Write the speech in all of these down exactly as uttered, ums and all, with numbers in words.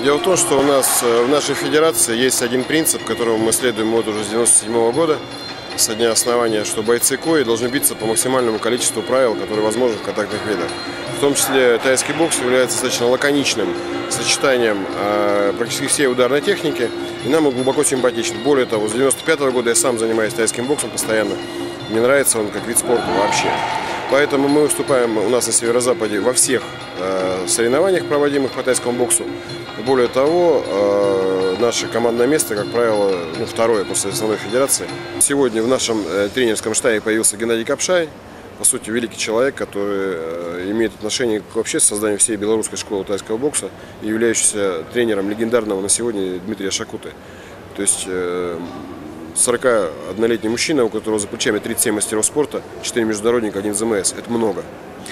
Дело в том, что у нас в нашей федерации есть один принцип, которому мы следуем вот уже с девяносто седьмого года, со дня основания, что бойцы КОИ должны биться по максимальному количеству правил, которые возможны в контактных видах. В том числе тайский бокс является достаточно лаконичным сочетанием э, практически всей ударной техники, и нам он глубоко симпатичен. Более того, с девяносто пятого года я сам занимаюсь тайским боксом постоянно. Мне нравится он как вид спорта вообще. Поэтому мы выступаем у нас на северо-западе во всех э, соревнованиях, проводимых по тайскому боксу. Более того, э, наше командное место, как правило, ну, второе после основной федерации. Сегодня в нашем э, тренерском штабе появился Геннадий Капшай. По сути, великий человек, который э, имеет отношение к вообще созданию всей белорусской школы тайского бокса и являющийся тренером легендарного на сегодня Дмитрия Шакуты. То есть э, сорокаоднолетний мужчина, у которого за плечами тридцать семь мастеров спорта, четыре международника, один ЗМС. Это много.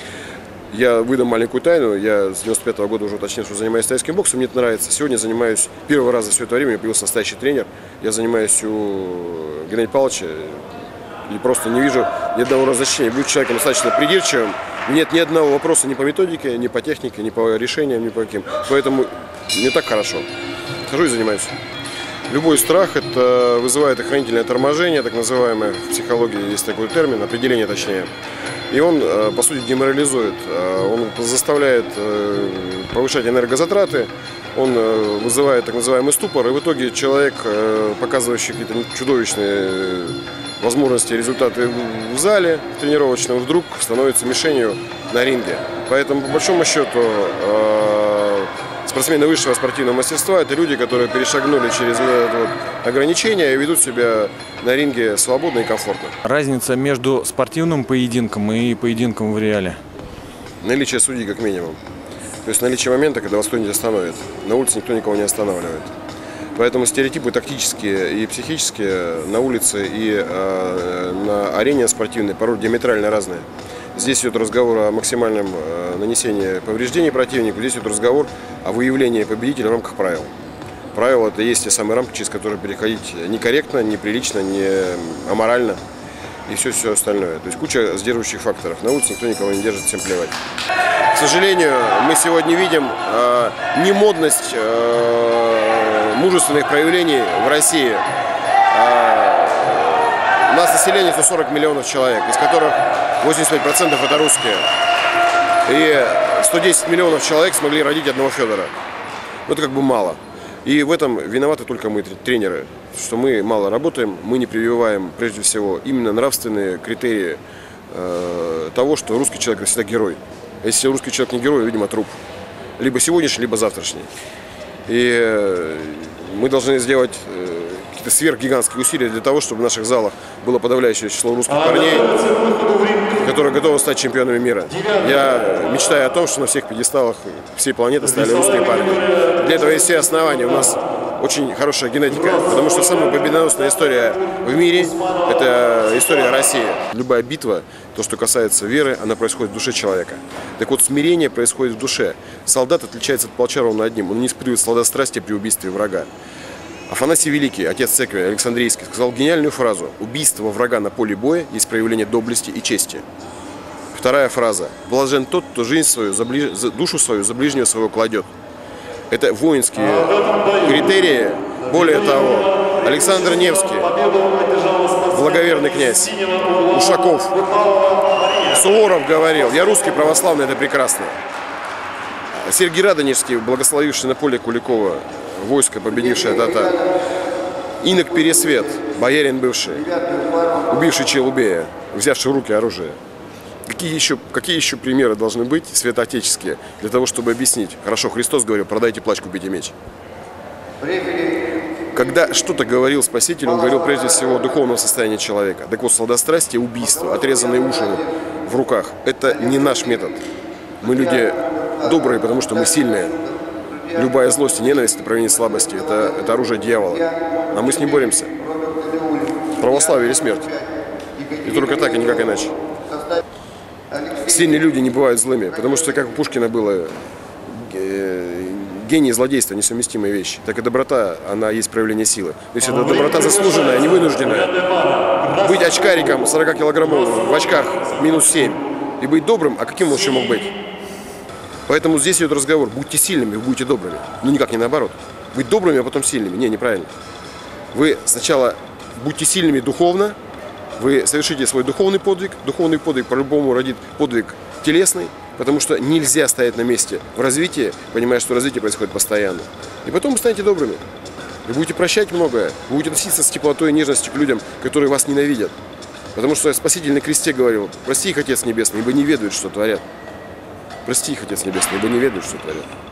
Я выдам маленькую тайну. Я с девяносто пятого года уже уточнил, что занимаюсь тайским боксом. Мне это нравится. Сегодня занимаюсь первый раз за все это время. У меня появился настоящий тренер. Я занимаюсь у Геннадия Павловича. И просто не вижу ни одного разрешения. Будь человеком достаточно придирчивым. Нет ни одного вопроса ни по методике, ни по технике, ни по решениям, ни по каким. Поэтому не так хорошо. Хожу и занимаюсь. Любой страх это вызывает охранительное торможение, так называемое, в психологии есть такой термин, определение точнее. И он, по сути, деморализует, он заставляет повышать энергозатраты, он вызывает так называемый ступор, и в итоге человек, показывающий какие-то чудовищные возможности и результаты в зале тренировочном, вдруг становится мишенью на ринге. Поэтому, по большому счету, спортсмены высшего спортивного мастерства – это люди, которые перешагнули через это вот ограничения и ведут себя на ринге свободно и комфортно. Разница между спортивным поединком и поединком в реале? Наличие судьи как минимум. То есть наличие момента, когда вас кто-нибудь остановит. На улице никто никого не останавливает. Поэтому стереотипы тактические и психические на улице и э, на арене спортивной порой диаметрально разные. Здесь идет разговор о максимальном э, нанесении повреждений противнику, здесь идет разговор о выявлении победителя в рамках правил. Правила – это есть те самые рамки, через которые переходить некорректно, неприлично, не аморально и все, все остальное. То есть куча сдерживающих факторов. На улице никто никого не держит, всем плевать. К сожалению, мы сегодня видим э, немодность э, мужественных проявлений в России. Э, у нас население сто сорок миллионов человек, из которых восемьдесят пять процентов это русские. И сто десять миллионов человек смогли родить одного Федора. Ну, это как бы мало. И в этом виноваты только мы, тренеры, что мы мало работаем, мы не прививаем, прежде всего, именно нравственные критерии э, того, что русский человек всегда герой. Если русский человек не герой, видимо, труп. Либо сегодняшний, либо завтрашний. И э, мы должны сделать э, какие-то сверхгигантские усилия для того, чтобы в наших залах было подавляющее число русских парней, которые готовы стать чемпионами мира. Я мечтаю о том, что на всех пьедесталах всей планеты стали русские парни. Для этого есть все основания. У нас очень хорошая генетика, потому что самая победоносная история в мире – это история России. Любая битва, то, что касается веры, она происходит в душе человека. Так вот, смирение происходит в душе. Солдат отличается от палача ровно одним. Он не испытывает сладострастия при убийстве врага. Афанасий Великий, отец церкви Александрийский, сказал гениальную фразу: «Убийство врага на поле боя есть проявление доблести и чести». Вторая фраза: «Блажен тот, кто жизнь свою, за ближ... за душу свою за ближнего своего кладет». Это воинские критерии. Более того, Александр Невский, благоверный князь, Ушаков, Суворов говорил: «Я русский православный, это прекрасно». Сергий Радонежский, благословивший на поле Куликова войско, победившее татар. Инок Пересвет, боярин бывший, убивший Челубея, взявший в руки оружие. Какие еще, какие еще примеры должны быть святоотеческие для того, чтобы объяснить? Хорошо, Христос говорил: продайте плащ, купите меч. Когда что-то говорил Спаситель, он говорил прежде всего о духовном состоянии человека. Так вот, сладострастие, убийство, отрезанные уши в руках – это не наш метод. Мы люди добрые, потому что мы сильные. Любая злость и ненависть – это проявление слабости, это, это оружие дьявола. А мы с ним боремся. Православие или смерть. И только так, и никак иначе. Сильные люди не бывают злыми, потому что, как у Пушкина было, гений и злодейство – несовместимые вещи. Так и доброта, она есть проявление силы. То есть это доброта заслуженная, не вынужденная. Быть очкариком сорок килограммов в очках минус семь и быть добрым, а каким он еще мог быть? Поэтому здесь идет разговор. Будьте сильными, вы будете добрыми. Но никак не наоборот. Быть добрыми, а потом сильными. Не, неправильно. Вы сначала будьте сильными духовно, вы совершите свой духовный подвиг. Духовный подвиг по-любому родит подвиг телесный, потому что нельзя стоять на месте в развитии, понимая, что развитие происходит постоянно. И потом вы станете добрыми. Вы будете прощать многое, вы будете относиться с теплотой и нежностью к людям, которые вас ненавидят. Потому что Спаситель на кресте говорил: прости их, Отец Небесный, ибо не ведают, что творят. Прости их, Отец Небесный, ибо не ведают, что творят.